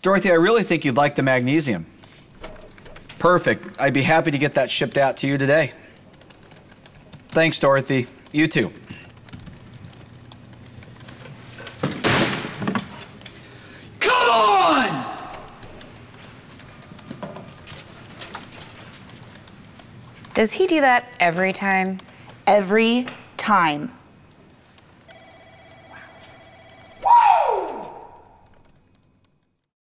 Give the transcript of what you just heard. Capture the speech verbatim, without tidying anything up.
Dorothy, I really think you'd like the magnesium. Perfect. I'd be happy to get that shipped out to you today. Thanks, Dorothy. You too. Come on! Does he do that every time? Every time.